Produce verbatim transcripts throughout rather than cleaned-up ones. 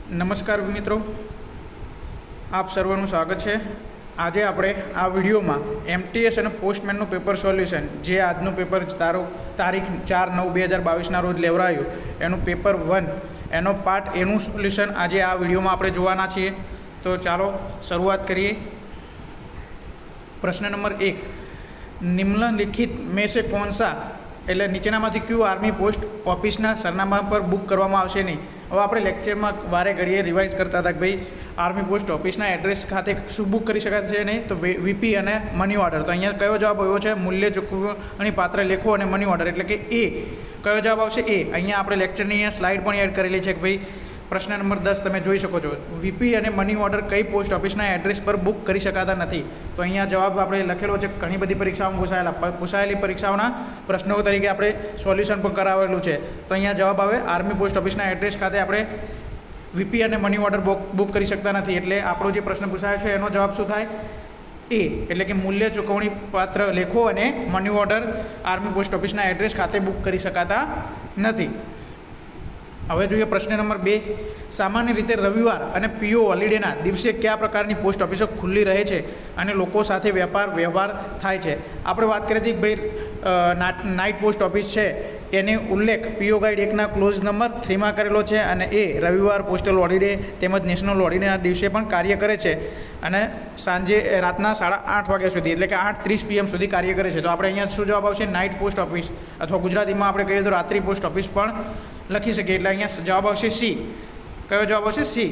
नमस्कार मित्रों, आप सर्वનું સ્વાગત છે। આજે આપણે આ વિડીયોમાં એમટીએસ અને પોસ્ટમેનનું પેપર સોલ્યુશન જે આજનું પેપર તારો તારીખ ચાર નવ બે હજાર બાવીસના રોજ લેવરાયું એનું પેપર વન એનો પાર્ટ એનું સોલ્યુશન આજે આ વિડીયોમાં આપણે જોવાના છીએ। તો ચાલો શરૂઆત કરીએ। प्रश्न नंबर एक, निम्नलिखित में से कौन सा એટલે નીચેનામાંથી ક્યુ આર્મી પોસ્ટ ઓફિસના સરનામા પર બુક કરવામાં આવશે નહીં। હવે આપણે લેક્ચરમાં વારે ઘડીએ રિવાઇઝ કરતા હતા કે ભાઈ આર્મી પોસ્ટ ઓફિસના એડ્રેસ ખાતે શું બુક કરી શકાય છે નહીં, તો વીપી અને મની ઓર્ડર। તો અહીંયા કયો જવાબ આવ્યો છે? મૂલ્ય ચૂકવણી પાત્ર લેખો અને મની ઓર્ડર, એટલે કે એ કયો જવાબ આવશે? એ। અહીંયા આપણે લેક્ચરની અહીંયા સ્લાઇડ પણ એડ કરેલી છે કે ભાઈ प्रश्न नंबर दस તમે જોઈ શકો છો, વીપી અને મની ઓર્ડર કઈ પોસ્ટ ઓફિસના એડ્રેસ પર બુક કરી શકાતા નથી। તો અહીંયા જવાબ આપણે લખેલો છે, ઘણી બધી પરીક્ષાઓમાં પૂછાયેલા પૂછાયેલી પરીક્ષાઓના પ્રશ્નો તરીકે આપણે સોલ્યુશન પણ કરાવેલું છે। તો અહીંયા જવાબ આવે આર્મી પોસ્ટ ઓફિસના એડ્રેસ ખાતે આપણે વીપી અને મની ઓર્ડર બુક કરી શકતા નથી। એટલે આપણો જે પ્રશ્ન પૂછાયો છે એનો જવાબ શું થાય? એ, એટલે કે મૂલ્ય ચૂકવણી પાત્ર લેખો અને મની ઓર્ડર આર્મી પોસ્ટ ઓફિસના એડ્રેસ ખાતે બુક કરી શકાતા નથી। હવે જોઈએ પ્રશ્ન નંબર બે, સામાન્ય રીતે રવિવાર અને પીઓ હોલિડેના દિવસે કયા પ્રકારની પોસ્ટ ઓફિસો ખુલ્લી રહે છે અને લોકો સાથે વેપાર વ્યવહાર થાય છે? આપણે વાત કરી હતી કે ભાઈ નાઇટ પોસ્ટ ઓફિસ છે એને ઉલ્લેખ પીઓ ગાઈડ એકના ક્લોઝ નંબર થ્રીમાં કરેલો છે, અને એ રવિવાર, પોસ્ટલ હોલિડે તેમજ નેશનલ હોલિડેના દિવસે પણ કાર્ય કરે છે અને સાંજે રાતના સાડા આઠ વાગ્યા સુધી, એટલે કે આઠ ત્રીસ પીએમ સુધી કાર્ય કરે છે। તો આપણે અહીંયા શું જવાબ આવશે? નાઇટ પોસ્ટ ઓફિસ, અથવા ગુજરાતીમાં આપણે કહીએ તો રાત્રિ પોસ્ટ ઓફિસ પણ લખી શકીએ। એટલે અહીંયા જવાબ આવશે સી। કયો જવાબ આવશે? સી।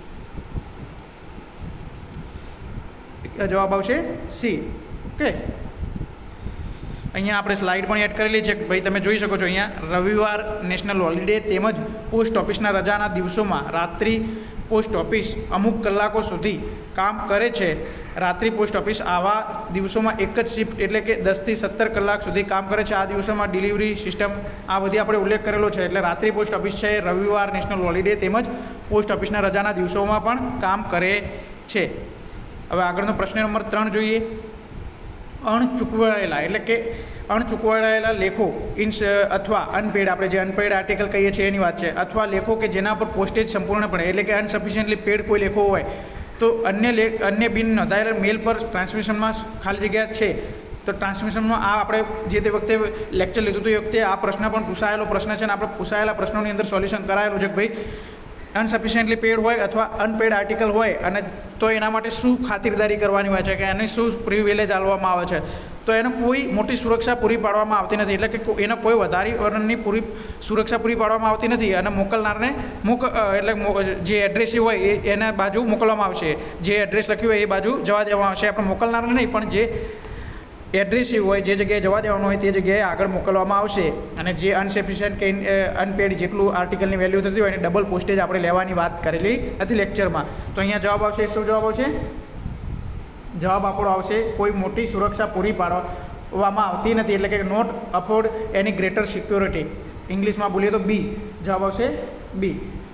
જવાબ આવશે સી। ઓકે, અહીંયા આપણે સ્લાઇડ પણ એડ કરેલી છે, ભાઈ તમે જોઈ શકો છો અહીંયા રવિવાર, નેશનલ હોલિડે તેમજ પોસ્ટ ઓફિસના રજાના દિવસોમાં રાત્રિ પોસ્ટ ઓફિસ અમુક કલાકો સુધી કામ કરે છે। રાત્રિ પોસ્ટ ઓફિસ આવા દિવસોમાં એક જ શિફ્ટ, એટલે કે દસથી સત્તર કલાક સુધી કામ કરે છે। આ દિવસોમાં ડિલિવરી સિસ્ટમ આ બધી આપણે ઉલ્લેખ કરેલો છે। એટલે રાત્રિ પોસ્ટ ઓફિસ છે રવિવાર, નેશનલ હોલિડે તેમજ પોસ્ટ ઓફિસના રજાના દિવસોમાં પણ કામ કરે છે। હવે આગળનો પ્રશ્ન નંબર ત્રણ જોઈએ, અણચૂકવાયેલા એટલે કે અણચૂકવાયેલા લેખો ઇન્સ અથવા અનપેડ, આપણે જે અનપેડ આર્ટિકલ કહીએ છીએ એની વાત છે, અથવા લેખો કે જેના પર પોસ્ટેજ સંપૂર્ણપણે એટલે કે અનસફિશિયન્ટલી પેડ કોઈ લેખો હોય તો અન્ય લેખ અન્ય બિન નોંધાયેલા મેલ પર ટ્રાન્સમિશનમાં ખાલી જગ્યા છે। તો ટ્રાન્સમિશનમાં આ આપણે જે તે વખતે લેક્ચર લીધું હતું એ વખતે આ પ્રશ્ન પણ પૂછાયેલો પ્રશ્ન છે, અને આપણે પૂછાયેલા પ્રશ્નોની અંદર સોલ્યુશન કરાયેલું છે કે ભાઈ અનસફિશિયન્ટલી પેડ હોય અથવા અનપેડ આર્ટિકલ હોય અને તો એના માટે શું ખાતરદારી કરવાની હોય છે, કે એને શું પ્રિવિલેજ આપવામાં આવે છે? તો એને કોઈ મોટી સુરક્ષા પૂરી પાડવામાં આવતી નથી, એટલે કે એને કોઈ વધારે વર્ણનની પૂરી સુરક્ષા પૂરી પાડવામાં આવતી નથી, અને મોકલનારને મોક એટલે જે એડ્રેસ હોય એ એના બાજુ મોકલવામાં આવશે, જે એડ્રેસ લખ્યું હોય એ બાજુ જવા દેવામાં આવશે। આપણે મોકલનારને નહીં, પણ જે એડ્રેસ હોય જે જગ્યાએ જવા દેવાનું હોય તે જગ્યાએ આગળ મોકલવામાં આવશે। અને જે અનસફિશિયન્ટ કે અનપેડ જેટલું આર્ટિકલની વેલ્યુ થતી હોય એને ડબલ પોસ્ટેજ આપણે લેવાની વાત કરેલી હતી લેક્ચરમાં। તો અહીંયા જવાબ આવશે, શું જવાબ આવશે? જવાબ આપણો આવશે કોઈ મોટી સુરક્ષા પૂરી પાડવામાં આવતી નથી, એટલે કે not afford any greater security, ઇંગ્લિશમાં બોલીએ તો બી। જવાબ આવશે બી।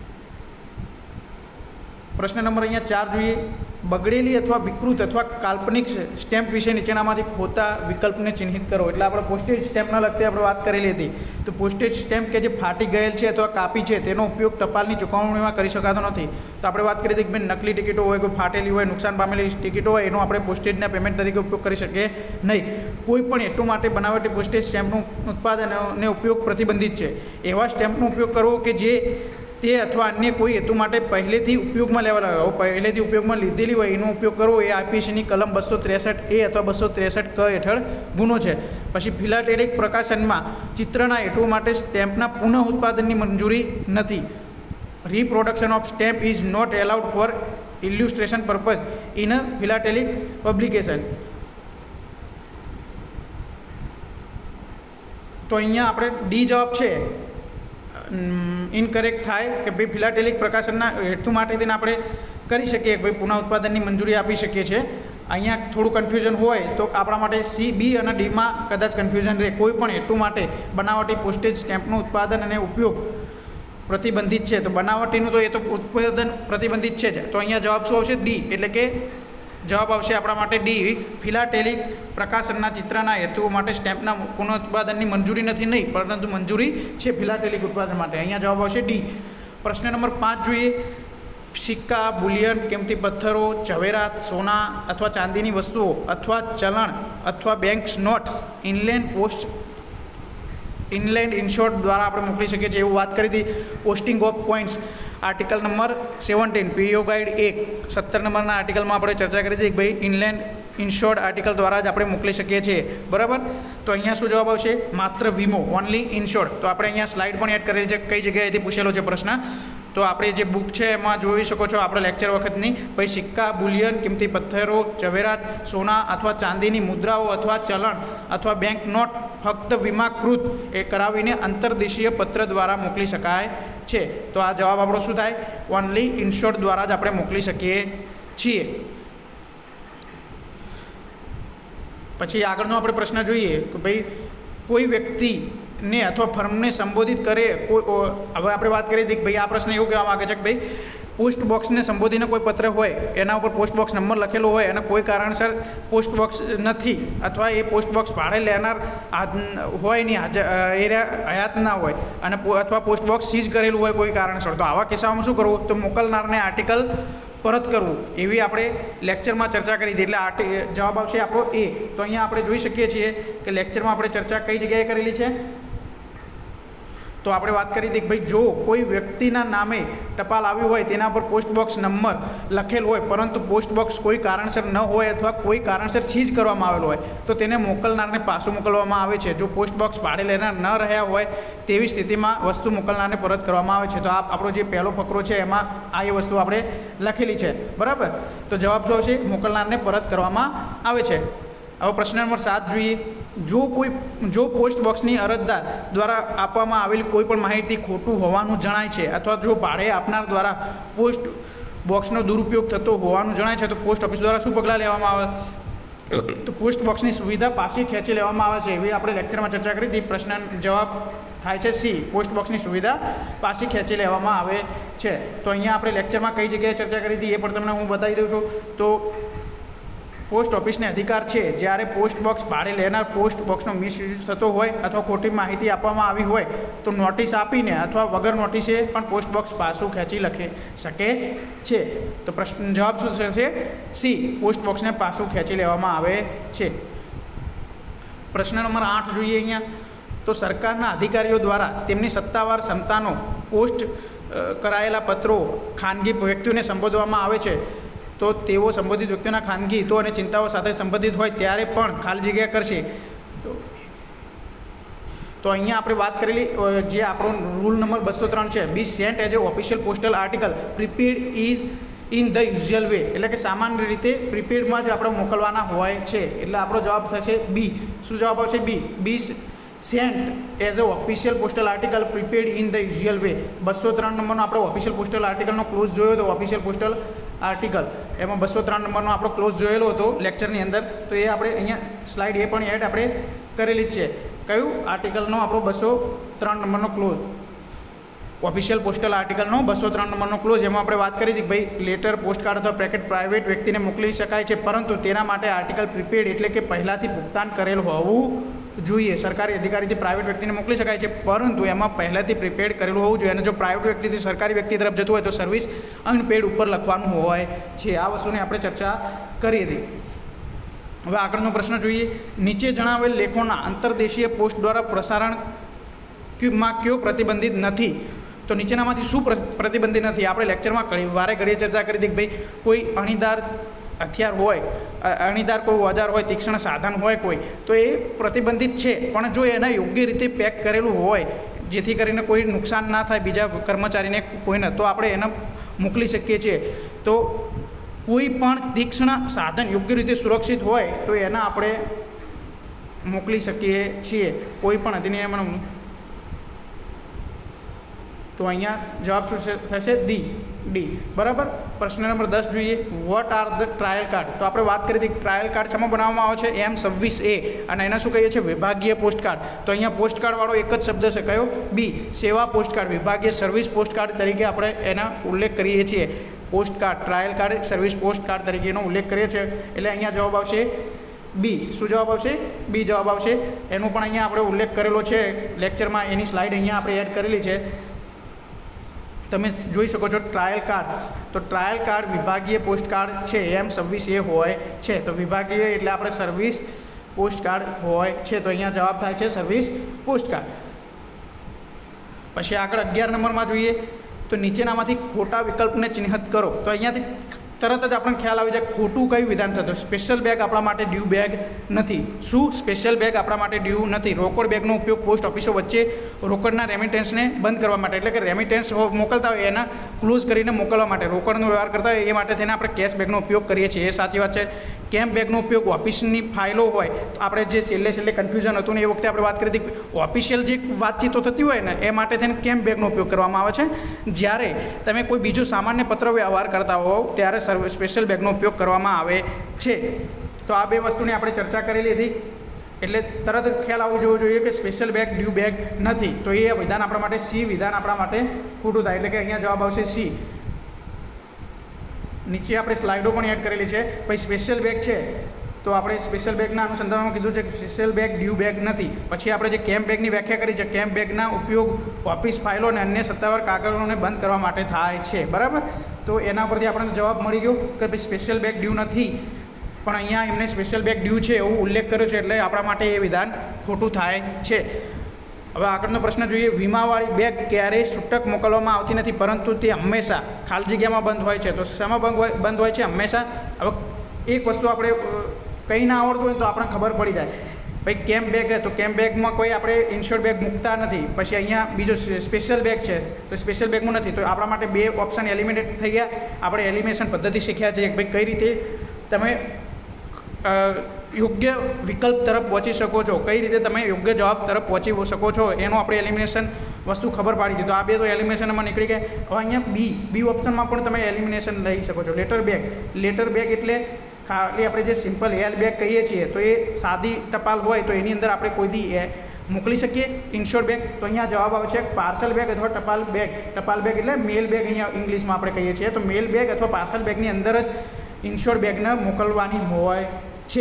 પ્રશ્ન નંબર અહીંયા ચાર જોઈએ, બગડેલી અથવા વિકૃત અથવા કાલ્પનિક સ્ટેમ્પ વિશે નીચેનામાંથી ખોટા વિકલ્પને ચિહ્નિત કરો। એટલે આપણે પોસ્ટેજ સ્ટેમ્પના લગતી આપણે વાત કરેલી હતી। તો પોસ્ટેજ સ્ટેમ્પ કે જે ફાટી ગયેલ છે અથવા કાપી છે તેનો ઉપયોગ ટપાલની ચૂકવણીમાં કરી શકાતો નથી। તો આપણે વાત કરી હતી કે ભાઈ નકલી ટિકિટો હોય, કોઈ ફાટેલી હોય, નુકસાન પામેલી ટિકિટો હોય, એનો આપણે પોસ્ટેજના પેમેન્ટ તરીકે ઉપયોગ કરી શકીએ નહીં। કોઈ પણ હેતુ માટે બનાવટી પોસ્ટેજ સ્ટેમ્પનું ઉત્પાદન અને ઉપયોગ પ્રતિબંધિત છે। એવા સ્ટેમ્પનો ઉપયોગ કરવો કે જે તે અથવા અન્ય કોઈ હેતુ માટે પહેલેથી ઉપયોગમાં લેવાના હોય, પહેલેથી ઉપયોગમાં લીધેલી હોય એનો ઉપયોગ કરવો એ આઈપીસીની કલમ બસો ત્રેસઠ એ અથવા બસો ત્રેસઠ ક હેઠળ ગુનો છે। પછી ફિલાટેલિક પ્રકાશનમાં ચિત્રના હેતુ માટે સ્ટેમ્પના પુનઃ ઉત્પાદનની મંજૂરી નથી। Reproduction of stamp is not allowed for illustration purpose in a philatelic publication. તો અહીંયા આપણે ડી જવાબ છે ઇનકરેક્ટ થાય કે ભાઈ ફિલાટેલિક પ્રકાશનના હેતુ માટે તેને આપણે કરી શકીએ કે ભાઈ પુનઃ ઉત્પાદનની મંજૂરી આપી શકીએ છીએ। અહીંયા થોડું કન્ફ્યુઝન હોય તો આપણા માટે સી, બી અને ડીમાં કદાચ કન્ફ્યુઝન રહે। કોઈ પણ હેતુ માટે બનાવટી પોસ્ટેજ સ્ટેમ્પનું ઉત્પાદન અને ઉપયોગ પ્રતિબંધિત છે। તો બનાવટીનું તો એ તો ઉત્પાદન પ્રતિબંધિત છે જ। તો અહીંયા જવાબ શું આવશે? ડી, એટલે કે જવાબ આવશે આપણા માટે ડી, ફિલાટેલિક પ્રકાશનના ચિત્રના હેતુઓ માટે સ્ટેમ્પના પુનઃઉત્પાદનની મંજૂરી નથી, નહીં પરંતુ મંજૂરી છે ફિલાટેલિક ઉત્પાદન માટે। અહીંયા જવાબ આવશે ડી। પ્રશ્ન નંબર પાંચ જોઈએ, સિક્કા, બુલિયન, કિંમતી પથ્થરો, ઝવેરાત, સોના અથવા ચાંદીની વસ્તુઓ અથવા ચલણ અથવા bank notes inland post inland insured દ્વારા આપણે મોકલી શકીએ છીએ એવું વાત કરી હતી. Posting of coins article number seventeen PO guide એક સત્તર નંબરના આર્ટિકલમાં આપણે ચર્ચા કરી હતી કે ભાઈ ઇનલેન્ડ ઇન્શ્યોર્ડ આર્ટિકલ દ્વારા જ આપણે મોકલી શકીએ છીએ. બરાબર, તો અહીંયા શું જવાબ આવશે? માત્ર વીમો, ઓનલી ઇન્શ્યોર્ડ. તો આપણે અહીંયા સ્લાઇડ પણ એડ કરેલી છે કઈ જગ્યાએથી પૂછેલો છે પ્રશ્ન. તો આપણે જે બુક છે એમાં જોઈ શકો છો આપણે લેક્ચર વખતની. ભાઈ સિક્કા, બુલિયન, કિંમતી પથ્થરો, ઝવેરાત, સોના અથવા ચાંદીની મુદ્રાઓ અથવા ચલણ અથવા બેંક નોટ ફક્ત વીમાકૃત એ કરાવીને અંતર્દેશીય પત્ર દ્વારા મોકલી શકાય છે. તો આ જવાબ આપણો શું થાય? ઓનલી ઇન્શ્યોર્ડ દ્વારા જ આપણે મોકલી શકીએ છીએ. પછી આગળનો આપણે પ્રશ્ન જોઈએ કે ભાઈ કોઈ વ્યક્તિને અથવા ફર્મને સંબોધિત કરે કોઈ હવે આપણે વાત કરી હતી કે ભાઈ આ પ્રશ્ન એવું કહેવા માગે છે કે ભાઈ પોસ્ટ બોક્સને સંબોધીને કોઈ પત્ર હોય એના ઉપર પોસ્ટ બોક્સ નંબર લખેલો હોય અને કોઈ કારણસર પોસ્ટ બોક્સ નથી અથવા એ પોસ્ટ બોક્સ ભાડે લેનાર હોય નહીં, એ હયાત ના હોય અને અથવા પોસ્ટ બોક્સ સીઝ કરેલું હોય કોઈ કારણસર, તો આવા કિસ્સામાં શું કરવું? તો મોકલનારને આર્ટિકલ પરત કરવું એવી આપણે લેક્ચરમાં ચર્ચા કરી હતી. એટલે આર્ટિ જવાબ આવશે આપણો એ. તો અહીંયા આપણે જોઈ શકીએ છીએ કે લેક્ચરમાં આપણે ચર્ચા કઈ જગ્યાએ કરેલી છે. તો આપણે વાત કરી હતી કે ભાઈ જો કોઈ વ્યક્તિના નામે ટપાલ આવ્યું હોય તેના પર પોસ્ટ બોક્સ નંબર લખેલ હોય પરંતુ પોસ્ટ બોક્સ કોઈ કારણસર ન હોય અથવા કોઈ કારણસર સીઝ કરવામાં આવેલો હોય તો તેને મોકલનારને પાછું મોકલવામાં આવે છે. જો પોસ્ટ બોક્સ ભાડે લેનાર ન રહ્યા હોય તેવી સ્થિતિમાં વસ્તુ મોકલનારને પરત કરવામાં આવે છે. તો આ આપણો જે પહેલો ફકરો છે એમાં આ એ વસ્તુ આપણે લખેલી છે. બરાબર, તો જવાબ શું આવશે? મોકલનારને પરત કરવામાં આવે છે. હવે પ્રશ્ન નંબર સાત જોઈએ. જો કોઈ જો પોસ્ટ બોક્સની અરજદાર દ્વારા આપવામાં આવેલી કોઈ પણ માહિતી ખોટું હોવાનું જણાય છે અથવા જો ભાડે આપનાર દ્વારા પોસ્ટ બોક્સનો દુરુપયોગ થતો હોવાનું જણાય છે તો પોસ્ટ ઓફિસ દ્વારા શું પગલાં લેવામાં આવે? તો પોસ્ટ બોક્સની સુવિધા પાછી ખેંચી લેવામાં આવે છે એવી આપણે લેક્ચરમાં ચર્ચા કરી હતી. પ્રશ્ન જવાબ થાય છે સી, પોસ્ટ બોક્સની સુવિધા પાછી ખેંચી લેવામાં આવે છે. તો અહીંયા આપણે લેક્ચરમાં કઈ જગ્યાએ ચર્ચા કરી હતી એ પણ તમને હું બતાવી દઉં છું. તો પોસ્ટ ઓફિસને અધિકાર છે જ્યારે પોસ્ટ બોક્સ ભાડે લેનાર પોસ્ટ બોક્સનો મિસયુઝ થતો હોય અથવા ખોટી માહિતી આપવામાં આવી હોય તો નોટિસ આપીને અથવા વગર નોટિસે પણ પોસ્ટ બોક્સ પાછું ખેંચી લખી શકે છે. તો પ્રશ્ન જવાબ શું થશે? સી, પોસ્ટ બોક્સને પાછું ખેંચી લેવામાં આવે છે. પ્રશ્ન નંબર આઠ જોઈએ અહીંયા. તો સરકારના અધિકારીઓ દ્વારા તેમની સત્તાવાર ક્ષમતાનો પોસ્ટ કરાયેલા પત્રો ખાનગી વ્યક્તિઓને સંબોધવામાં આવે છે તો તેઓ સંબંધિત વ્યક્તિઓના ખાનગી હિતો અને ચિંતાઓ સાથે સંબંધિત હોય ત્યારે પણ ખાલી જગ્યા કરશે. તો તો અહીંયા આપણે વાત કરેલી જે આપણો રૂલ નંબર બસો ત્રણ છે, B sent as a official postal article prepaid is in the usual way, એટલે કે સામાન્ય રીતે પ્રિપેડમાં જ આપણે મોકલવાના હોય છે. એટલે આપણો જવાબ થશે બી. શું જવાબ આવશે? B. B sent as a official postal article prepaid in the usual way. બસો ત્રણ નંબરનો આપણો ઓફિશિયલ પોસ્ટલ આર્ટિકલનો ક્લોઝ જોયો તો ઓફિશિયલ પોસ્ટલ આર્ટિકલ એમાં બસો ત્રણ નંબરનો આપણો ક્લોઝ જોયેલો હતો લેક્ચરની અંદર. તો એ આપણે અહીંયા સ્લાઇડ એ પણ એડ આપણે કરેલી જ છે. કયું આર્ટિકલનો આપણો બસો ત્રણ નંબરનો ક્લોઝ? ઓફિશિયલ પોસ્ટલ આર્ટિકલનો બસો ત્રણ નંબરનો ક્લોઝ. એમાં આપણે વાત કરી હતી કે ભાઈ લેટર, પોસ્ટકાર્ડ અથવા પેકેટ પ્રાઇવેટ વ્યક્તિને મોકલી શકાય છે પરંતુ તેના માટે આર્ટિકલ પ્રિપેડ એટલે કે પહેલાંથી ભુગતાન કરેલ હોવું જોઈએ. સરકારી અધિકારીથી પ્રાઇવેટ વ્યક્તિને મોકલી શકાય છે પરંતુ એમાં પહેલાંથી પ્રિપેડ કરેલું હોવું જોઈએ. અને જો પ્રાઇવેટ વ્યક્તિથી સરકારી વ્યક્તિ તરફ જતું હોય તો સર્વિસ અનપેડ ઉપર લખવાનું હોય છે. આ વસ્તુની આપણે ચર્ચા કરી હતી. હવે આગળનો પ્રશ્ન જોઈએ. નીચે જણાવેલ લેખોના અંતર્દેશીય પોસ્ટ દ્વારા પ્રસારણમાં કયો પ્રતિબંધિત નથી? તો નીચેનામાંથી શું પ્રતિબંધિત નથી? આપણે લેક્ચરમાં ઘણી વારે ઘડીએ ચર્ચા કરી હતી કે ભાઈ કોઈ અણીદાર હથિયાર હોય, અણીદાર કોઈ ઓજાર હોય, તીક્ષ્ણ સાધન હોય કોઈ, તો એ પ્રતિબંધિત છે પણ જો એને યોગ્ય રીતે પેક કરેલું હોય જેથી કરીને કોઈ નુકસાન ના થાય બીજા કર્મચારીને કોઈને, તો આપણે એને મોકલી શકીએ છીએ. તો કોઈ પણ તીક્ષ્ણ સાધન યોગ્ય રીતે સુરક્ષિત હોય તો એને આપણે મોકલી શકીએ છીએ કોઈ પણ અધિનિયમ. તો અહીંયા જવાબ શું થશે? ડી. ડી. બરાબર. પ્રશ્ન નંબર દસ જોઈએ. What are the trial card? તો આપણે વાત કરી હતી ટ્રાયલ કાર્ડ શેમાં બનાવવામાં આવે છે? એમ છવ્વીસ એ. અને એના શું કહીએ છીએ? વિભાગીય પોસ્ટ કાર્ડ. તો અહીંયા પોસ્ટ કાર્ડવાળો એક જ શબ્દ છે, કયો? બી. સેવા પોસ્ટ કાર્ડ, વિભાગીય સર્વિસ પોસ્ટ કાર્ડ તરીકે આપણે એના ઉલ્લેખ કરીએ છીએ. Post card, trial card, service post card તરીકે એનો ઉલ્લેખ કરીએ છીએ. એટલે અહીંયા જવાબ આવશે બી. શું જવાબ આવશે? બી જવાબ આવશે. એનો પણ અહીંયા આપણે ઉલ્લેખ કરેલો છે લેક્ચરમાં, એની સ્લાઇડ અહીંયા આપણે એડ કરેલી છે. તમે જોઈ શકો છો ટ્રાયલ કાર્ડ, તો ટ્રાયલ કાર્ડ વિભાગીય પોસ્ટ કાર્ડ છે એમ છવ્વીસ એ હોય છે, તો વિભાગીય એટલે આપણે સર્વિસ પોસ્ટ કાર્ડ હોય છે, તો અહીંયા જવાબ થાય છે સર્વિસ પોસ્ટ કાર્ડ. પછી આગળ અગિયાર નંબરમાં જોઈએ તો નીચેનામાંથી ખોટા વિકલ્પને ચિહ્નિત કરો. તો અહીંયાથી તરત જ આપણને ખ્યાલ આવી જાય ખોટું કયું વિધાન છે. તો સ્પેશિયલ બેગ આપણા માટે ડ્યુ બેગ નથી. શું સ્પેશિયલ બેગ આપણા માટે ડ્યુ નથી? રોકડ બેગનો ઉપયોગ પોસ્ટ ઓફિસો વચ્ચે રોકડના રેમિટેન્સને બંધ કરવા માટે, એટલે કે રેમિટેન્સ મોકલતા હોય એના ક્લોઝ કરીને મોકલવા માટે, રોકડનો વ્યવહાર કરતા હોય એ માટે થઈને આપણે કેશ બેગનો ઉપયોગ કરીએ છીએ, એ સાચી વાત છે. કેમ્પ બેગનો ઉપયોગ ઓફિસની ફાઇલો હોય તો આપણે જે છેલ્લે છેલ્લે કન્ફ્યુઝન હતું ને એ વખતે આપણે વાત કરી હતી ઓફિશિયલ જે વાતચીતો થતી હોય ને એ માટે થઈને કેમ્પ બેગનો ઉપયોગ કરવામાં આવે છે. જ્યારે તમે કોઈ બીજો સામાન્ય પત્ર વ્યવહાર કરતા હોવ ત્યારે સ્પેશિયલ બેગનો ઉપયોગ કરવામાં આવે છે. તો આ બે વસ્તુની આપણે ચર્ચા કરી લીધી, એટલે તરત જ ખ્યાલ આવવો જોવો જોઈએ કે સ્પેશિયલ બેગ ડ્યુ બેગ નથી. તો એ વિધાન આપણા માટે સી વિધાન આપણા માટે ખોટું થાય, એટલે કે અહીંયા જવાબ આવશે સી. નીચે આપણે સ્લાઇડો પણ એડ કરેલી છે. પછી સ્પેશિયલ બેગ છે તો આપણે સ્પેશિયલ બેગના અનુસંધાનમાં કીધું છે કે સ્પેશિયલ બેગ ડ્યુ બેગ નથી. પછી આપણે જે કેમ્પ બેગની વ્યાખ્યા કરી છે, કેમ્પ બેગના ઉપયોગ ઓફિસ ફાઇલો અને અન્ય સત્તાવાર કાગળોને બંધ કરવા માટે થાય છે, બરાબર. તો એના પરથી આપણને જવાબ મળી ગયો કે ભાઈ સ્પેશિયલ બેગ ડ્યુ નથી, પણ અહીંયા એમને સ્પેશિયલ બેગ ડ્યુ છે એવું ઉલ્લેખ કર્યો છે, એટલે આપણા માટે એ વિધાન ખોટું થાય છે. હવે આગળનો પ્રશ્ન જોઈએ. વીમાવાળી બેગ ક્યારેય છૂટક મોકલવામાં આવતી નથી, પરંતુ તે હંમેશા ખાલી જગ્યામાં બંધ હોય છે. તો શેમાં બંધ હોય બંધ હોય છે? હંમેશા. હવે એક વસ્તુ આપણે કંઈ ના આવડતું હોય તો આપણને ખબર પડી જાય ભાઈ કેમ્પ બેગ તો કેમ્પ બેગમાં કોઈ આપણે ઇન્શ્યોર બેગ મૂકતા નથી. પછી અહીંયા બીજો સ્પેશિયલ બેગ છે તો સ્પેશિયલ બેગમાં નથી. તો આપણા માટે બે ઓપ્શન એલિમિનેટ થઈ ગયા. આપણે એલિમિનેશન પદ્ધતિ શીખ્યા છે કે ભાઈ કઈ રીતે તમે યોગ્ય વિકલ્પ તરફ પહોંચી શકો છો, કઈ રીતે તમે યોગ્ય જવાબ તરફ પહોંચી શકો છો, એનું આપણે એલિમિનેશન વસ્તુ ખબર પાડી દીધું. આ બે તો એલિમિનેશનમાં નીકળી ગયા. હવે અહીંયા બી બી ઓપ્શનમાં પણ તમે એલિમિનેશન લઈ શકો છો. લેટર બેગ લેટર બેગ એટલે ખાલી આપણે જે સિમ્પલ એલ બેગ કહીએ છીએ તો એ સાદી ટપાલ હોય તો એની અંદર આપણે કોઈ દી એ મોકલી શકીએ ઇન્શ્યોર બેગ. તો અહીંયા જવાબ આવે છે પાર્સલ બેગ અથવા ટપાલ બેગ. ટપાલ બેગ એટલે મેલ બેગ અહીંયા ઇંગ્લિશમાં આપણે કહીએ છીએ. તો મેલ બેગ અથવા પાર્સલ બેગની અંદર જ ઇન્શ્યોર બેગને મોકલવાની હોય છે.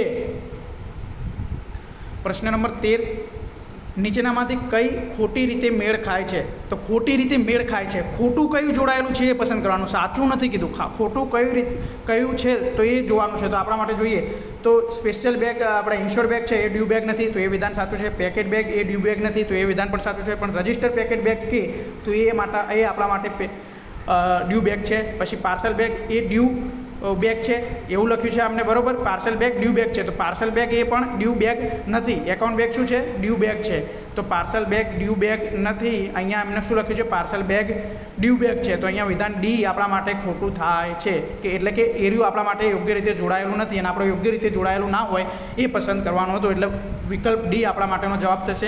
પ્રશ્ન નંબર તેર. નીચેનામાંથી કઈ ખોટી રીતે મેળ ખાય છે? તો ખોટી રીતે મેળ ખાય છે, ખોટું કયું જોડાયેલું છે એ પસંદ કરવાનું. સાચું નથી કીધું, ખોટું કયું રીત કયું છે તો એ જોવાનું છે. તો આપણા માટે જોઈએ તો સ્પેશિયલ બેગ આપણે ઇન્શ્યોર બેગ છે એ ડ્યુ બેગ નથી, તો એ વિધાન સાચું છે. પેકેટ બેગ એ ડ્યુ બેગ નથી, તો એ વિધાન પણ સાચું છે. પણ રજિસ્ટર પેકેટ બેગ કે તો એ માટે એ આપણા માટે ડ્યુ બેગ છે. પછી પાર્સલ બેગ એ ડ્યુ બેગ છે એવું લખ્યું છે અમને, બરોબર. પાર્સલ બેગ ડ્યુ બેગ છે, તો પાર્સલ બેગ એ પણ ડ્યુ બેગ નથી. એકાઉન્ટ બેગ શું છે? ડ્યુ બેગ છે. તો પાર્સલ બેગ ડ્યુ બેગ નથી. અહીંયા એમને શું લખ્યું છે? પાર્સલ બેગ ડ્યુ બેગ છે. તો અહીંયા વિધાન ડી આપણા માટે ખોટું થાય છે, કે એટલે કે એરિયું આપણા માટે યોગ્ય રીતે જોડાયેલું નથી અને આપણે યોગ્ય રીતે જોડાયેલું ના હોય એ પસંદ કરવાનું હતું. એટલે વિકલ્પ ડી આપણા માટેનો જવાબ થશે.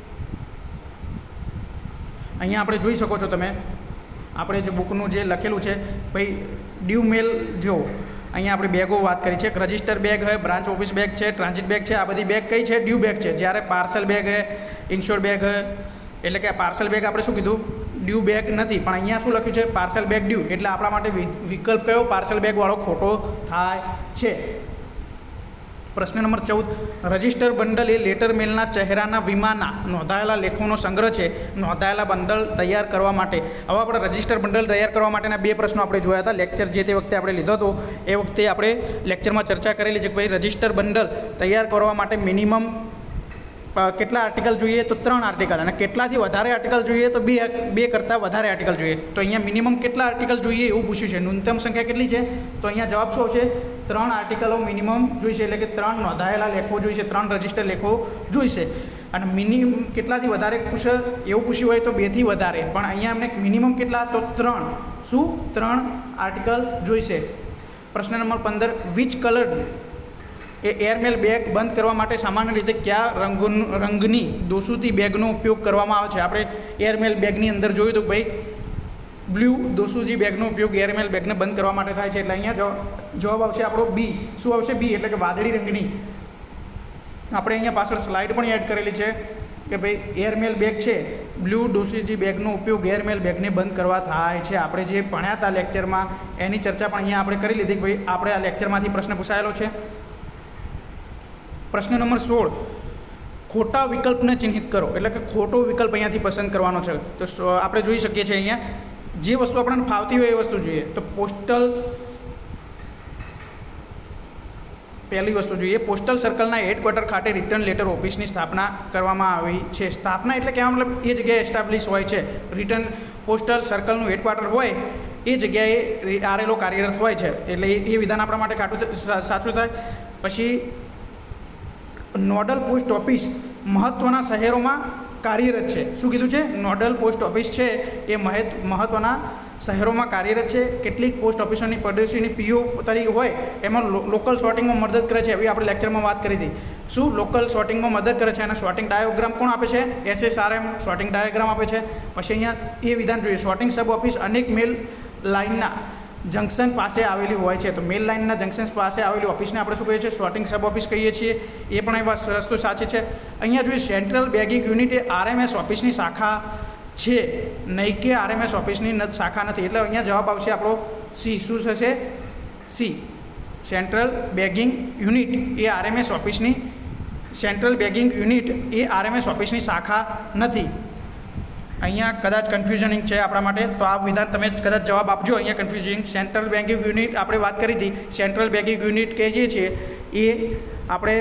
અહીંયા આપણે જોઈ શકો છો તમે આપણે જે બુકનું જે લખેલું છે ભાઈ ડ્યુ મેલ જો અહીંયા આપણે બેગો વાત કરી છે. રજિસ્ટર બેગ હોય, બ્રાન્ચ ઓફિસ બેગ છે, ટ્રાન્ઝિટ બેગ છે, આ બધી બેગ કઈ છે? ડ્યુ બેગ છે. જ્યારે પાર્સલ બેગ હે, ઇન્શ્યોર બેગ હે, એટલે કે પાર્સલ બેગ આપણે શું કીધું? ડ્યુ બેગ નથી. પણ અહીંયા શું લખ્યું છે? Parcel bag due. એટલે આપણા માટે વિકલ્પ કયો? પાર્સલ બેગવાળો ખોટો થાય છે. પ્રશ્ન નંબર ચૌદ. રજિસ્ટર બંડલ એ લેટર મેલના ચહેરાના વીમાના નોંધાયેલા લેખોનો સંગ્રહ છે. નોંધાયેલા બંડલ તૈયાર કરવા માટે હવે આપણે રજિસ્ટર બંડલ તૈયાર કરવા માટેના બે પ્રશ્નો આપણે જોયા હતા. લેક્ચર જે તે વખતે આપણે લીધો હતો એ વખતે આપણે લેક્ચરમાં ચર્ચા કરેલી છે કે ભાઈ રજિસ્ટર બંડલ તૈયાર કરવા માટે મિનિમમ કેટલા આર્ટિકલ જોઈએ? તો ત્રણ આર્ટિકલ. અને કેટલાથી વધારે આર્ટિકલ જોઈએ? તો બે બે કરતાં વધારે આર્ટિકલ જોઈએ. તો અહીંયા મિનિમમ કેટલા આર્ટિકલ જોઈએ એવું પૂછ્યું છે. ન્યૂનતમ સંખ્યા કેટલી છે? તો અહીંયા જવાબ શું આવશે? ત્રણ આર્ટિકલો મિનિમમ જોઈશે, એટલે કે ત્રણ નોંધાયેલા લેખો જોઈશે, ત્રણ રજિસ્ટર લેખો જોઈશે. અને મિનિમમ કેટલાથી વધારે પૂછે એવું પૂછ્યું હોય તો બેથી વધારે, પણ અહીંયા અમને મિનિમમ કેટલા? તો ત્રણ. શું? ત્રણ આર્ટિકલ જોઈશે. પ્રશ્ન નંબર પંદર. વિચ કલર એ એરમેલ બેગ બંધ કરવા માટે સામાન્ય રીતે કયા રંગનું રંગની દોસુતી બેગનો ઉપયોગ કરવામાં આવે છે? આપણે એરમેલ બેગની અંદર જોયું તો ભાઈ બ્લુ દોસુજી બેગનો ઉપયોગ એરમેલ બેગને બંધ કરવા માટે થાય છે. એટલે અહીંયા જવાબ આવશે આપણો બી. શું આવશે? બી. એટલે કે વાદળી રંગની. આપણે અહીંયા પાછળ સ્લાઇડ પણ એડ કરેલી છે કે ભાઈ એરમેલ બેગ છે, બ્લુ દોસુજી બેગનો ઉપયોગ એરમેલ બેગને બંધ કરવા થાય છે. આપણે જે ભણ્યા હતા લેક્ચરમાં એની ચર્ચા પણ અહીંયા આપણે કરી લીધી કે ભાઈ આપણે આ લેક્ચરમાંથી પ્રશ્ન પૂછાયેલો છે. પ્રશ્ન નંબર સોળ. ખોટા વિકલ્પને ચિહ્નિત કરો. એટલે કે ખોટો વિકલ્પ અહીંયાથી પસંદ કરવાનો છે. તો આપણે જોઈ શકીએ છીએ અહીંયા જે વસ્તુ આપણને ફાવતી હોય એ વસ્તુ જોઈએ. તો પોસ્ટલ પહેલી વસ્તુ જોઈએ, પોસ્ટલ સર્કલના હેડક્વાર્ટર ખાતે રિટર્ન લેટર ઓફિસની સ્થાપના કરવામાં આવી છે. સ્થાપના એટલે કહેવા મતલબ એ જગ્યાએ એસ્ટાબ્લિશ હોય છે. રિટર્ન પોસ્ટલ સર્કલનું હેડક્વાર્ટર હોય એ જગ્યાએ આરએલઓ કાર્યરત હોય છે, એટલે એ વિધાન આપણા માટે કાટું સાચું થાય. પછી નોડલ પોસ્ટ ઓફિસ મહત્ત્વના શહેરોમાં કાર્યરત છે. શું કીધું છે? નોડલ પોસ્ટ ઓફિસ છે એ મહત્ત્વના શહેરોમાં કાર્યરત છે. કેટલીક પોસ્ટ ઓફિસોની પડોશીની પીઓ તરીકે હોય એમાં લોકલ સોર્ટિંગમાં મદદ કરે છે. એવી આપણે લેક્ચરમાં વાત કરી હતી. શું લોકલ સોર્ટિંગમાં મદદ કરે છે? અને સોર્ટિંગ ડાયાગ્રામ કોણ આપે છે? એસએસઆરએમ સોર્ટિંગ ડાયાગ્રામ આપે છે. પછી અહીંયા એ વિધાન જોઈએ, સોર્ટિંગ સબ ઓફિસ અનેક મેલ લાઇનના જંકશન પાસે આવેલી હોય છે. તો મેલ લાઇનના જંકશન પાસે આવેલી ઓફિસને આપણે શું કહીએ છીએ? સોર્ટિંગ સબ ઓફિસ કહીએ છીએ. એ પણ એ વસ્તુ સાચી છે. અહીંયા જોઈએ, સેન્ટ્રલ બેગિંગ યુનિટ એ આરએમએસ ઓફિસની શાખા છે, નહીં કે આરએમએસ ઓફિસની શાખા નથી. એટલે અહીંયા જવાબ આવશે આપણો સી. શું થશે? સી. સેન્ટ્રલ બેગિંગ યુનિટ એ આરએમએસ ઓફિસની સેન્ટ્રલ બેગિંગ યુનિટ એ આરએમએસ ઓફિસની શાખા નથી. અહીંયા કદાચ કન્ફ્યુઝનિંગ છે આપણા માટે, તો આ વિધાન તમે કદાચ જવાબ આપજો. અહીંયા કન્ફ્યુઝિંગ સેન્ટ્રલ બેન્કિંગ યુનિટ આપણે વાત કરી હતી. સેન્ટ્રલ બેન્કિંગ યુનિટ કહીએ છીએ એ આપણે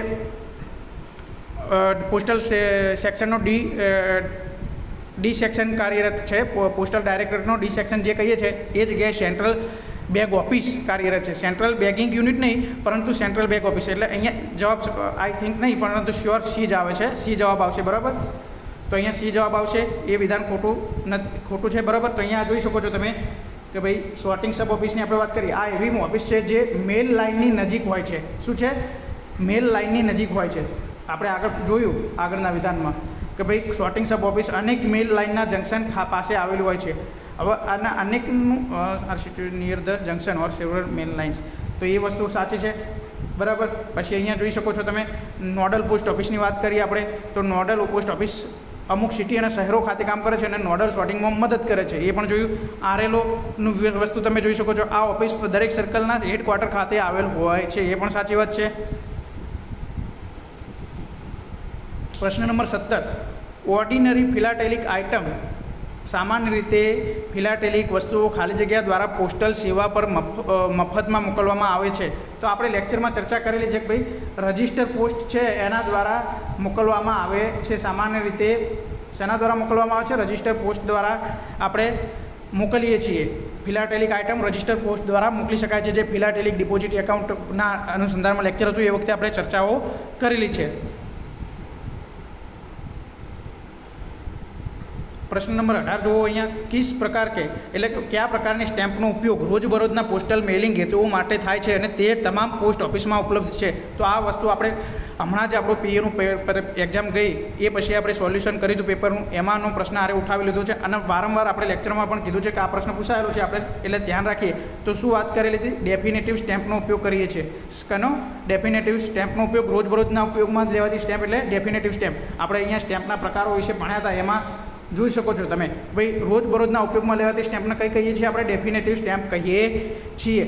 પોસ્ટલ સેક્શનનો ડી ડી સેક્શન કાર્યરત છે. પોસ્ટલ ડાયરેક્ટરનો ડી સેક્શન જે કહીએ છીએ એ જગ્યાએ સેન્ટ્રલ બેગ ઓફિસ કાર્યરત છે. સેન્ટ્રલ બેગિંગ યુનિટ નહીં, પરંતુ સેન્ટ્રલ બેગ ઓફિસ. એટલે અહીંયા જવાબ આઈ થિંક નહીં, પરંતુ શ્યોર સી જ આવે છે. સી જવાબ આવશે. બરાબર, તો અહીંયા સી જવાબ આવશે. એ વિધાન ખોટું નથી, ખોટું છે. બરાબર, તો અહીંયા જોઈ શકો છો તમે કે ભાઈ સોર્ટિંગ સબ ઓફિસની આપણે વાત કરીએ. આ એવી ઓફિસ છે જે મેલ લાઇનની નજીક હોય છે. શું છે? મેલ લાઇનની નજીક હોય છે. આપણે આગળ જોયું આગળના વિધાનમાં કે ભાઈ સોર્ટિંગ સબ ઓફિસ અનેક મેલ લાઇનના જંકશન પાસે આવેલું હોય છે. હવે આના અનેકનું are situated near the junction or several mail lines. તો એ વસ્તુ સાચી છે. બરાબર, પછી અહીંયા જોઈ શકો છો તમે નોડલ પોસ્ટ ઓફિસની વાત કરીએ આપણે. તો નોડલ પોસ્ટ ઓફિસ અમુક સિટી અને શહેરો ખાતે કામ કરે છે અને નોડલ સોર્ટિંગમાં મદદ કરે છે. એ પણ જોયું. આરએલઓનું વસ્તુ તમે જોઈ શકો છો. આ ઓફિસ દરેક સર્કલના હેડક્વાર્ટર ખાતે આવેલ હોય છે. એ પણ સાચી વાત છે. પ્રશ્ન નંબર સત્તર, ઓર્ડિનરી ફિલાટેલિક આઇટમ સામાન્ય રીતે ફિલાટેલિક વસ્તુઓ ખાલી જગ્યા દ્વારા પોસ્ટલ સેવા પર મફતમાં મોકલવામાં આવે છે. તો આપણે લેક્ચરમાં ચર્ચા કરેલી છે કે ભાઈ રજિસ્ટર પોસ્ટ છે એના દ્વારા મોકલવામાં આવે છે. સામાન્ય રીતે શેના દ્વારા મોકલવામાં આવે છે? રજિસ્ટર પોસ્ટ દ્વારા આપણે મોકલીએ છીએ. ફિલાટેલિક આઇટમ રજિસ્ટર પોસ્ટ દ્વારા મોકલી શકાય છે. જે ફિલાટેલિક ડિપોઝિટ એકાઉન્ટના અનુસંધાનમાં લેક્ચર હતું એ વખતે આપણે ચર્ચાઓ કરેલી છે. પ્રશ્ન નંબર અઢાર જુઓ. અહીંયા કિસ પ્રકાર કે એટલે કયા પ્રકારની સ્ટેમ્પનો ઉપયોગ રોજબરોજના પોસ્ટલ મેલિંગ હેતુઓ માટે થાય છે અને તે તમામ પોસ્ટ ઓફિસમાં ઉપલબ્ધ છે. તો આ વસ્તુ આપણે હમણાં જ આપણું પીએનું એક્ઝામ ગઈ એ પછી આપણે સોલ્યુશન કર્યું હતું પેપરનું. એમાંનો પ્રશ્ન આરે ઉઠાવી લીધો છે અને વારંવાર આપણે લેક્ચરમાં પણ કીધું છે કે આ પ્રશ્ન પૂછાયેલો છે. આપણે એટલે ધ્યાન રાખીએ. તો શું વાત કરેલી હતી? ડેફિનેટિવ સ્ટેમ્પનો ઉપયોગ કરીએ છીએ. કનો? ડેફિનેટિવ સ્ટેમ્પનો ઉપયોગ રોજબરોજના ઉપયોગમાં જ લેવાતી સ્ટેમ્પ એટલે ડેફિનેટિવ સ્ટેમ્પ. આપણે અહીંયા સ્ટેમ્પના પ્રકારો વિશે ભણ્યા હતા. એમાં જોઈ શકો છો તમે ભાઈ રોજબરોજના ઉપયોગમાં લેવાતી સ્ટેમ્પને કઈ કહીએ છીએ? આપણે ડેફિનેટિવ સ્ટેમ્પ કહીએ છીએ.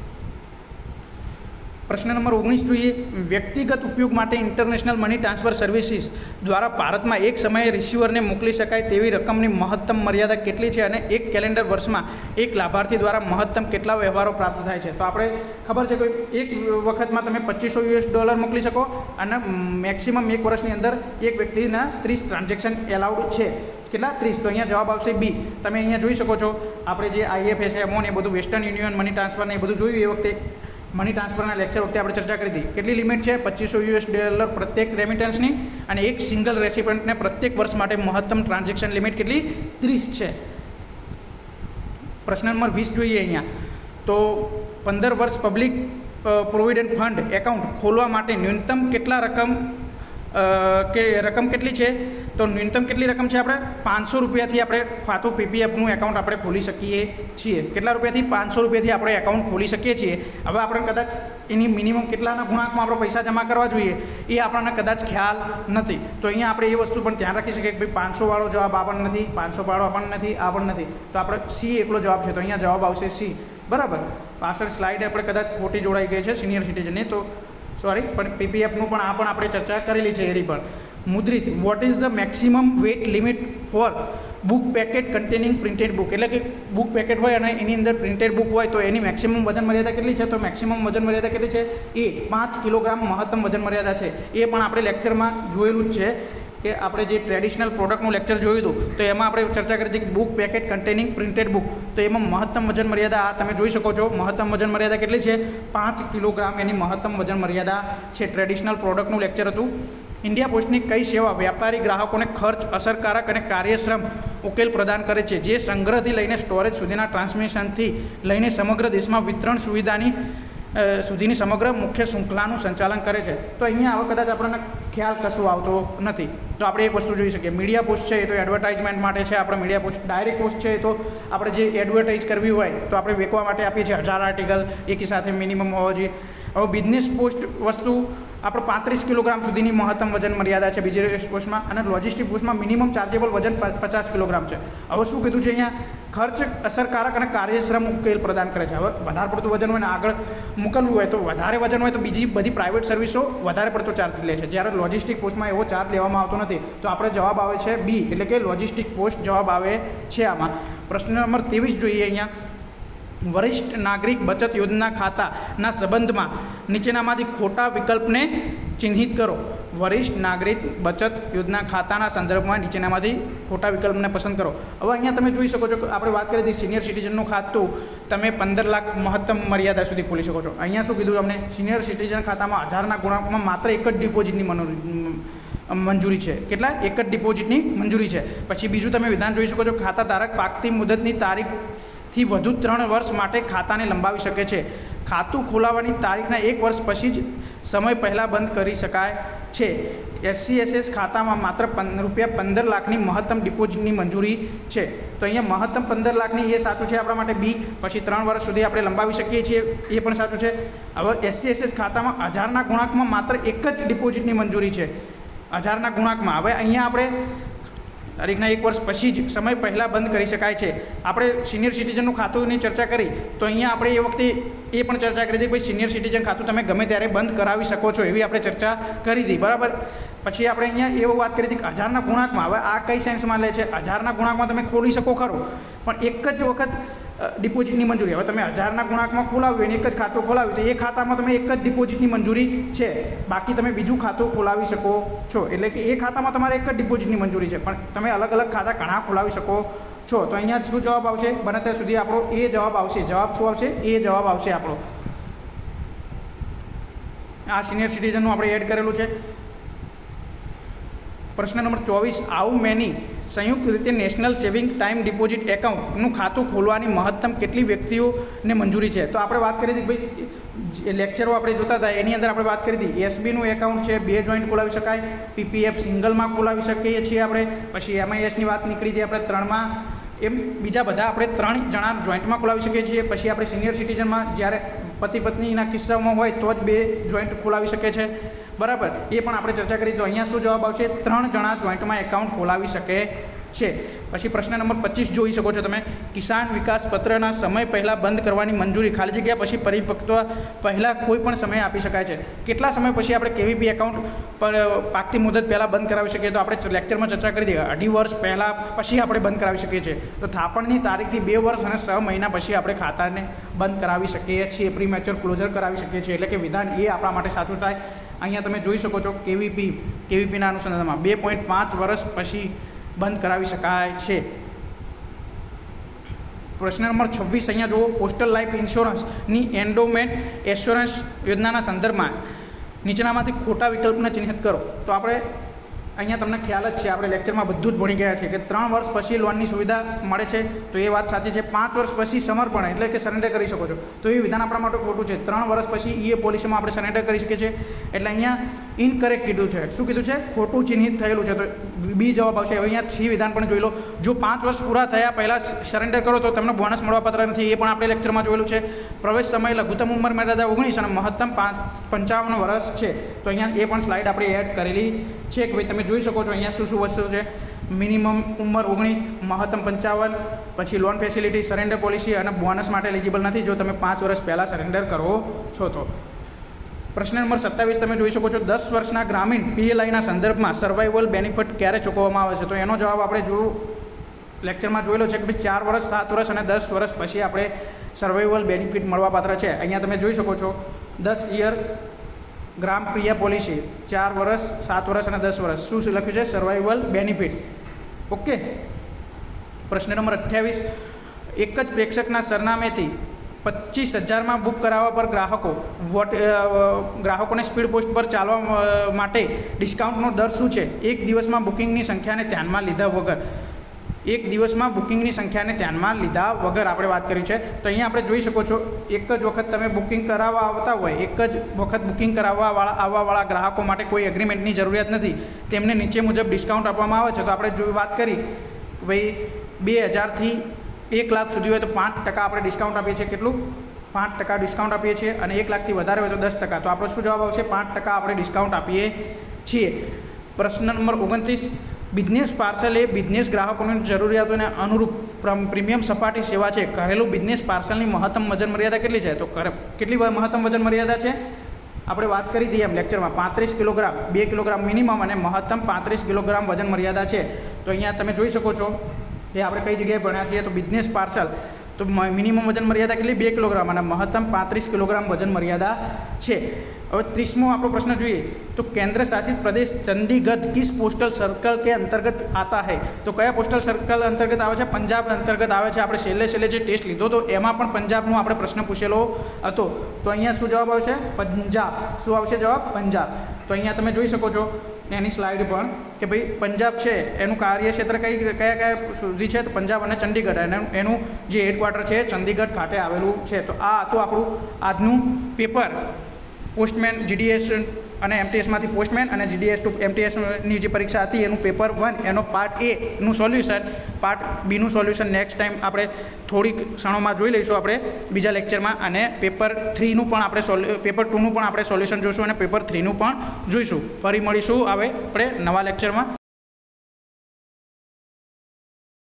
પ્રશ્ન નંબર ઓગણીસ જોઈએ. વ્યક્તિગત ઉપયોગ માટે ઇન્ટરનેશનલ મની ટ્રાન્સફર સર્વિસીસ દ્વારા ભારતમાં એક સમયે રિસીવરને મોકલી શકાય તેવી રકમની મહત્તમ મર્યાદા કેટલી છે અને એક કેલેન્ડર વર્ષમાં એક લાભાર્થી દ્વારા મહત્તમ કેટલા વ્યવહારો પ્રાપ્ત થાય છે? તો આપણે ખબર છે કે એક વખતમાં તમે પચીસો યુએસ ડોલર મોકલી શકો અને મેક્સિમમ એક વર્ષની અંદર એક વ્યક્તિના ત્રીસ ટ્રાન્ઝેક્શન એલાઉડ છે. કેટલા? ત્રીસ. તો અહીંયા જવાબ આવશે બી. તમે અહીંયા જોઈ શકો છો આપણે જે આઈએફએસ એમો ને એ બધું વેસ્ટર્ન યુનિયન મની ટ્રાન્સફર ને એ બધું જોયું એ વખતે મની ટ્રાન્સફરના લેક્ચર વખતે આપણે ચર્ચા કરી હતી. કેટલી લિમિટ છે? પચીસો યુએસ ડોલર પ્રત્યેક રેમિટન્સની અને એક સિંગલ રેસિપેન્ટને પ્રત્યેક વર્ષ માટે મહત્તમ ટ્રાન્ઝેક્શન લિમિટ કેટલી? ત્રીસ છે. પ્રશ્ન નંબર વીસ જોઈએ. અહીંયા તો પંદર વર્ષ પબ્લિક પ્રોવિડન્ટ ફંડ એકાઉન્ટ ખોલવા માટે ન્યૂનતમ કેટલા રકમ કે રકમ કેટલી છે? તો ન્યૂનતમ કેટલી રકમ છે? આપણે પાંચસો રૂપિયાથી આપણે ખાતું પીપીએફનું એકાઉન્ટ આપણે ખોલી શકીએ છીએ. કેટલા રૂપિયાથી? પાંચસો રૂપિયાથી આપણે એકાઉન્ટ ખોલી શકીએ છીએ. હવે આપણે કદાચ એની મિનિમમ કેટલાના ગુણાંકમાં આપણે પૈસા જમા કરવા જોઈએ એ આપણને કદાચ ખ્યાલ નથી. તો અહીંયા આપણે એ વસ્તુ પણ ધ્યાન રાખી શકીએ કે ભાઈ પાંચસો વાળો જવાબ આપણને નથી, પાંચસો વાળો આપણને નથી, આ પણ નથી. તો આપણે સી એકલો જવાબ છે. તો અહીંયા જવાબ આવશે સી. બરાબર. પાછળ સ્લાઇડ આપણે કદાચ ખોટી જોડાઈ ગઈ છે સિનિયર સિટીઝનની, તો સોરી, પણ પીપીએફનું પણ આ પણ આપણે ચર્ચા કરેલી છે એની પણ. મુદ્રિત, what is the maximum weight limit for book packet containing printed book, એટલે કે બુક પેકેટ હોય અને એની અંદર પ્રિન્ટેડ બુક હોય તો એની મેક્સિમમ વજન મર્યાદા કેટલી છે? તો મેક્સિમમ વજન મર્યાદા કેટલી છે? એ પાંચ કિલોગ્રામ મહત્તમ વજન મર્યાદા છે. એ પણ આપણે લેક્ચરમાં જોયેલું જ છે કે આપણે જે ટ્રેડિશનલ પ્રોડક્ટનું લેક્ચર જોયું હતું તો એમાં આપણે ચર્ચા કરી હતી કે book packet containing printed book, તો એમાં મહત્તમ વજન મર્યાદા આ તમે જોઈ શકો છો. મહત્તમ વજન મર્યાદા કેટલી છે? પાંચ કિલોગ્રામ એની મહત્તમ વજન મર્યાદા છે. ટ્રેડિશનલ પ્રોડક્ટનું લેક્ચર હતું. ઇન્ડિયા પોસ્ટની કઈ સેવા વ્યાપારી ગ્રાહકોને ખર્ચ, અસરકારક અને કાર્યક્ષમ ઉકેલ પ્રદાન કરે છે, જે સંગ્રહથી લઈને સ્ટોરેજ સુધીના ટ્રાન્સમિશનથી લઈને સમગ્ર દેશમાં વિતરણ સુવિધાની સુધીની સમગ્ર મુખ્ય શૃંખલાનું સંચાલન કરે છે. તો અહીંયા હવે કદાચ આપણને ખ્યાલ કશું આવતો નથી, તો આપણે એક વસ્તુ જોઈ શકીએ. મીડિયા પોસ્ટ છે એ તો એડવર્ટાઇઝમેન્ટ માટે છે. આપણે મીડિયા પોસ્ટ ડાયરેક્ટ પોસ્ટ છે એ તો આપણે જે એડવર્ટાઇઝ કરવી હોય તો આપણે વેચવા માટે આપીએ છીએ. હજાર આર્ટિકલ એકી સાથે મિનિમમ હોવો જોઈએ. હવે બિઝનેસ પોસ્ટ વસ્તુ આપણે પાંત્રીસ કિલોગ્રામ સુધીની મહત્તમ વજન મર્યાદા છે બિઝનેસ પોસ્ટમાં, અને લોજિસ્ટિક પોસ્ટમાં મિનિમમ ચાર્જેબલ વજન પચાસ કિલોગ્રામ છે. હવે શું કીધું છે અહીંયા? ખર્ચ, અસરકારક અને કાર્યક્ષમ ઉકેલ પ્રદાન કરે છે. હવે વધારે પડતું વજન હોય ને આગળ મોકલવું હોય તો વધારે વજન હોય તો બીજી બધી પ્રાઇવેટ સર્વિસો વધારે પડતો ચાર્જ લે છે, જ્યારે લોજિસ્ટિક પોસ્ટમાં એવો ચાર્જ લેવામાં આવતો નથી. તો આપણે જવાબ આવે છે બી, એટલે કે લોજિસ્ટિક પોસ્ટ જવાબ આવે છે આમાં. પ્રશ્ન નંબર ત્રેવીસ જોઈએ અહીંયા. વરિષ્ઠ નાગરિક બચત યોજના ખાતાના સંબંધમાં નીચેનામાંથી ખોટા વિકલ્પને ચિહ્નિત કરો. વરિષ્ઠ નાગરિક બચત યોજના ખાતાના સંદર્ભમાં નીચેનામાંથી ખોટા વિકલ્પને પસંદ કરો. હવે અહીંયા તમે જોઈ શકો છો કે આપણે વાત કરી હતી સિનિયર સિટીઝનનું ખાતું તમે પંદર લાખ મહત્તમ મર્યાદા સુધી ખોલી શકો છો. અહીંયા શું કીધું અમને? સિનિયર સિટીઝન ખાતામાં હજારના ગુણાંકમાં માત્ર એક જ ડિપોઝિટની મંજૂરી છે. કેટલા? એક જ ડિપોઝિટની મંજૂરી છે. પછી બીજું તમે વિધાન જોઈ શકો છો, ખાતા ધારક પાકતી મુદતની તારીખ થી વધુ ત્રણ વર્ષ માટે ખાતાને લંબાવી શકે છે. ખાતું ખોલાવવાની તારીખના એક વર્ષ પછી જ સમય પહેલાં બંધ કરી શકાય છે. એસસીએસએસ ખાતામાં માત્ર રૂપિયા પંદર લાખની મહત્તમ ડિપોઝિટની મંજૂરી છે. તો અહીંયા મહત્તમ પંદર લાખની એ સાચું છે આપણા માટે બી. પછી ત્રણ વર્ષ સુધી આપણે લંબાવી શકીએ છીએ એ પણ સાચું છે. હવે એસસીએસએસ ખાતામાં હજારના ગુણાંકમાં માત્ર એક જ ડિપોઝિટની મંજૂરી છે. હજારના ગુણાંકમાં. હવે અહીંયા આપણે તારીખના એક વર્ષ પછી જ સમય પહેલાં બંધ કરી શકાય છે. આપણે સિનિયર સિટીઝનનું ખાતુંની ચર્ચા કરી તો અહીંયા આપણે એ વખતે એ પણ ચર્ચા કરી હતી કે ભાઈ સિનિયર સિટીઝન ખાતું તમે ગમે ત્યારે બંધ કરાવી શકો છો, એવી આપણે ચર્ચા કરી હતી, બરાબર. પછી આપણે અહીંયા એવો વાત કરી હતી કે હજારના ગુણાંકમાં, હવે આ કઈ સેન્સમાં લે છે? હજારના ગુણાંકમાં તમે ખોલી શકો ખરો, પણ એક જ વખત ડિપોઝિટની મંજૂરી. હવે તમે હજારના ગુણાંકમાં ખોલાવ્યું અને એક જ ખાતું ખોલાવ્યું તો એ ખાતામાં તમે એક જ ડિપોઝિટની મંજૂરી છે, બાકી તમે બીજું ખાતું ખોલાવી શકો છો. એટલે કે એ ખાતામાં તમારે એક જ ડિપોઝિટની મંજૂરી છે, પણ તમે અલગ અલગ ખાતા ઘણા ખોલાવી શકો છો. તો અહીંયા શું જવાબ આવશે? બને ત્યાં સુધી આપણો એ જવાબ આવશે. જવાબ શું આવશે? એ જવાબ આવશે આપણો. આ સિનિયર સિટીઝનનું આપણે એડ કરેલું છે. પ્રશ્ન નંબર ચોવીસ. હાઉ મેની સંયુક્ત રીતે નેશનલ સેવિંગ ટાઈમ ડિપોઝિટ એકાઉન્ટનું ખાતું ખોલવાની મહત્તમ કેટલી વ્યક્તિઓને મંજૂરી છે? તો આપણે વાત કરી હતી ભાઈ લેક્ચરો આપણે જોતા હતા એની અંદર આપણે વાત કરી હતી એસબીનું એકાઉન્ટ છે, બે જોઈન્ટ ખોલાવી શકાય. પીપીએફ સિંગલમાં ખોલાવી શકીએ છીએ આપણે. પછી એમઆઈએસની વાત નીકળી હતી આપણે ત્રણમાં. એમ બીજા બધા આપણે ત્રણ જણા જોઈન્ટમાં ખોલાવી શકીએ છીએ. પછી આપણે સિનિયર સિટીઝનમાં જ્યારે પતિ પત્નીના કિસ્સામાં હોય તો જ બે જોઈન્ટ ખોલાવી શકે છે, બરાબર. એ પણ આપણે ચર્ચા કરી. તો અહીંયા શું જવાબ આવશે? ત્રણ જણા જોઈન્ટમાં એકાઉન્ટ ખોલાવી શકે છે. પછી પ્રશ્ન નંબર પચીસ જોઈ શકો છો તમે. કિસાન વિકાસ પત્રના સમય પહેલાં બંધ કરવાની મંજૂરી ખાલી જગ્યા પછી પરિપક્વ પહેલાં કોઈ પણ સમયે આપી શકાય છે. કેટલા સમય પછી આપણે કેવીપી એકાઉન્ટ પર પાકતી મુદત પહેલાં બંધ કરાવી શકીએ? તો આપણે લેક્ચરમાં ચર્ચા કરી હતી અઢી વર્ષ પહેલાં પછી આપણે બંધ કરાવી શકીએ છીએ. તો થાપણની તારીખથી બે વર્ષ અને છ મહિના પછી આપણે ખાતાને બંધ કરાવી શકીએ છીએ, પ્રીમેચ્યોર ક્લોઝર કરાવી શકીએ છીએ. એટલે કે વિધાન એ આપણા માટે સાચું થાય. અહીંયા તમે જોઈ શકો છો કેવીપી કેવીપીના અનુસંધાનમાં બે પોઈન્ટ પાંચ વર્ષ પછી બંધ કરાવી શકાય છે. પ્રશ્ન નંબર છવ્વીસ અહીંયા જુઓ. પોસ્ટલ લાઈફ ઇન્સ્યોરન્સની એન્ડોમેન્ટ એશ્યોરન્સ યોજનાના સંદર્ભમાં નીચેનામાંથી ખોટા વિકલ્પને ચિહ્નિત કરો. તો આપણે અહીંયા તમને ખ્યાલ જ છે, આપણે લેક્ચરમાં બધું જ ભણી ગયા છે કે ત્રણ વર્ષ પછી લોનની સુવિધા મળે છે, તો એ વાત સાચી છે. પાંચ વર્ષ પછી સમર્પણ એટલે કે સરેન્ડર કરી શકો છો, તો એ વિધાન આપણા માટે ખોટું છે. ત્રણ વર્ષ પછી એ પોલિસીમાં આપણે સરેન્ડર કરી શકીએ છીએ, એટલે અહીંયા ઇનકરેક્ટ કીધું છે. શું કીધું છે? ખોટું ચિહ્નિત થયેલું છે, તો બી જવાબ આવશે. હવે અહીંયા સી વિધાન પણ જોઈ લો. જો પાંચ વર્ષ પૂરા થયા પહેલાં સરેન્ડર કરો તો તમને બોનસ મળવાપાત્ર નથી, એ પણ આપણે લેક્ચરમાં જોયેલું છે. પ્રવેશ સમય લઘુત્તમ ઉંમર મર્યાદા ઓગણીસ અને મહત્તમ પાંચ પંચાવન વર્ષ છે, તો અહીંયા એ પણ સ્લાઇડ આપણે એડ કરેલી છે કે ભાઈ તમે જોઈ શકો છો અહીંયા શું શું વસ્તુ છે. મિનિમમ ઉંમર ઓગણીસ, મહત્તમ પંચાવન, પછી લોન ફેસિલિટી, સરેન્ડર પોલિસી અને બોનસ માટે એલિજિબલ નથી જો તમે પાંચ વર્ષ પહેલાં સરેન્ડર કરો છો તો. પ્રશ્ન નંબર સત્તાવીસ તમે જોઈ શકો છો. દસ વર્ષના ગ્રામીણ પીએલઆઈના સંદર્ભમાં સર્વાઈવલ બેનિફિટ ક્યારે ચૂકવવામાં આવે છે? તો એનો જવાબ આપણે જો લેક્ચરમાં જોયેલો છે કે ભાઈ ચાર વર્ષ, સાત વર્ષ અને દસ વર્ષ પછી આપણે સર્વાઈવલ બેનિફિટ મળવાપાત્ર છે. અહીંયા તમે જોઈ શકો છો દસ યર ગ્રામ પ્રિયા પોલિસી, ચાર વર્ષ, સાત વર્ષ અને દસ વર્ષ. શું લખ્યું છે? Survival benefit. ઓકે. પ્રશ્ન નંબર અઠ્યાવીસ, એક જ પ્રેક્ષકના સરનામેથી પચીસ હજારમાં બુક કરાવવા પર ગ્રાહકો વોટ ગ્રાહકોને સ્પીડ પોસ્ટ પર ચાલવા માટે ડિસ્કાઉન્ટનો દર શું છે? એક દિવસમાં બુકિંગની સંખ્યાને ધ્યાનમાં લીધા વગર. એક દિવસમાં બુકિંગની સંખ્યાને ધ્યાનમાં લીધા વગર આપણે વાત કરી છે. તો અહીંયા આપણે જોઈ શકો છો એક જ વખત તમે બુકિંગ કરાવવા આવતા હોય, એક જ વખત બુકિંગ કરાવવાવાળા આવવાવાળા ગ્રાહકો માટે કોઈ એગ્રીમેન્ટની જરૂરિયાત નથી. તેમને નીચે મુજબ ડિસ્કાઉન્ટ આપવામાં આવે છે. તો આપણે જો વાત કરી કે ભાઈ બે હજારથી એક લાખ સુધી હોય તો પાંચ ટકા આપણે ડિસ્કાઉન્ટ આપીએ છીએ. કેટલું? પાંચ ટકા ડિસ્કાઉન્ટ આપીએ છીએ. અને એક લાખથી વધારે હોય તો દસ ટકા. તો આપણો શું જવાબ આવશે? પાંચ ટકા આપણે ડિસ્કાઉન્ટ આપીએ છીએ. પ્રશ્ન નંબર ઓગણત્રીસ, બિઝનેસ પાર્સલ એ બિઝનેસ ગ્રાહકોની જરૂરિયાતોને અનુરૂપ પ્રીમિયમ સપાટી સેવા છે. ઘરેલું બિઝનેસ પાર્સલની મહત્તમ વજન મર્યાદા કેટલી છે? તો કેટલી મહત્તમ વજન મર્યાદા છે? આપણે વાત કરી દઈએ એમ લેક્ચરમાં પાંત્રીસ કિલોગ્રામ, બે કિલોગ્રામ મિનિમમ અને મહત્તમ પાંત્રીસ કિલોગ્રામ વજન મર્યાદા છે. તો અહીંયા તમે જોઈ શકો છો એ આપણે કઈ જગ્યાએ ભણ્યા છીએ. તો બિઝનેસ પાર્સલ તો મિનિમમ વજન મર્યાદા કેટલી? બે કિલોગ્રામ અને મહત્તમ પાંત્રીસ કિલોગ્રામ વજન મર્યાદા છે. હવે ત્રીસમો આપણો પ્રશ્ન જોઈએ તો કેન્દ્ર શાસિત પ્રદેશ ચંડીગઢ કિસ પોસ્ટલ સર્કલ કે અંતર્ગત આતા હૈ? તો કયા પોસ્ટલ સર્કલ અંતર્ગત આવે છે? પંજાબ અંતર્ગત આવે છે. આપણે છેલ્લે છેલ્લે જે ટેસ્ટ લીધો તો એમાં પણ પંજાબનો આપણે પ્રશ્ન પૂછેલો હતો. તો અહીંયા શું જવાબ આવશે? પંજાબ. શું આવશે જવાબ? પંજાબ. તો અહીંયા તમે જોઈ શકો છો એની સ્લાઇડ પણ કે ભાઈ પંજાબ છે એનું કાર્યક્ષેત્ર કઈ કયા કયા સુધી છે? તો પંજાબ અને ચંડીગઢ. અને એનું જે હેડક્વાર્ટર છે ચંડીગઢ ખાતે આવેલું છે. તો આ હતું આપણું આજનું પેપર. પોસ્ટમેન જીડીએસ અને એમટીએસમાંથી પોસ્ટમેન અને જીડીએસ ટુ એમટીએસની જે પરીક્ષા હતી એનું પેપર વન એનો પાર્ટ એનું સોલ્યુશન. પાર્ટ બીનું સોલ્યુશન નેક્સ્ટ ટાઈમ આપણે થોડીક ક્ષણોમાં જોઈ લઈશું આપણે બીજા લેક્ચરમાં. અને પેપર થ્રીનું પણ આપણે સોલ્યુ પેપર ટુનું પણ આપણે સોલ્યુશન જોઈશું અને પેપર થ્રીનું પણ જોઈશું. ફરી મળીશું હવે આપણે નવા લેક્ચરમાં.